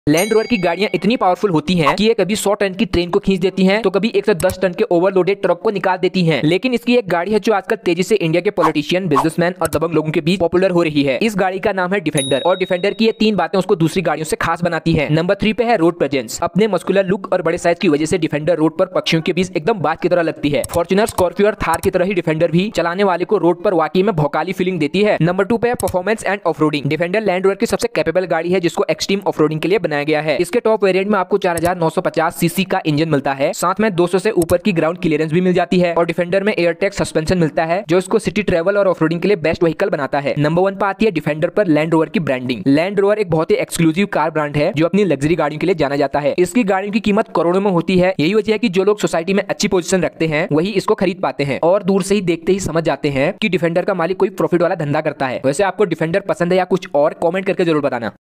Land Rover की गाड़ियां इतनी पावरफुल होती हैं कि ये कभी 100 टन की ट्रेन को खींच देती हैं तो कभी 110 टन के ओवरलोडेड ट्रक को निकाल देती हैं। लेकिन इसकी एक गाड़ी है जो आजकल तेजी से इंडिया के पॉलिटिशियन, बिजनेसमैन और दबंग लोगों के बीच पॉपुलर हो रही है। इस गाड़ी का नाम है डिफेंडर और डिफेंडर की ये 3 बातें उसको दूसरी गाड़ियों से खास बनाती है। नंबर 3 पे है रोड प्रेजेंस। अपने मस्कुलर लुक और बड़े साइज की वजह से डिफेंडर रोड पर पक्षियों के बीच एकदम बात की तरह लगती है। फॉर्च्यूनर, स्कॉर्पियो और थार की तरह ही डिफेंडर भी चलाने वाले को रोड पर वाकई में भौकाली फीलिंग देती है। नंबर 2 पे है performance and offroading. Defender Land Rover की सबसे कैपेबल गाड़ी है जिसको एक्सट्रीम ऑफरोडिंग के लिए बनाया गया है। इसके टॉप वेरिएंट में आपको 4950 सीसी का इंजन मिलता है, साथ में 200 से ऊपर की ग्राउंड क्लियरेंस भी मिल जाती है और डिफेंडर में एयरटैग सस्पेंशन मिलता है जो इसको सिटी ट्रैवल और ऑफरोडिंग के लिए बेस्ट व्हीकल बनाता है। नंबर 1 पर आती है डिफेंडर पर लैंड रोवर की ब्रांडिंग। लैंड रोवर एक बहुत ही एक्सक्लूसिव कार ब्रांड है जो अपनी लग्जरी गाड़ियों के लिए जाना जाता है। इसकी गाड़ियों की कीमत करोड़ों में होती है। यही वजह है कि जो लोग सोसाइटी में अच्छी पोजीशन रखते हैं वही इसको खरीद पाते हैं और दूर से ही देखते ही समझ जाते हैं कि डिफेंडर का मालिक कोई प्रॉफिट वाला धंधा करता है। वैसे आपको डिफेंडर पसंद है या कुछ और, कमेंट करके जरूर बताना।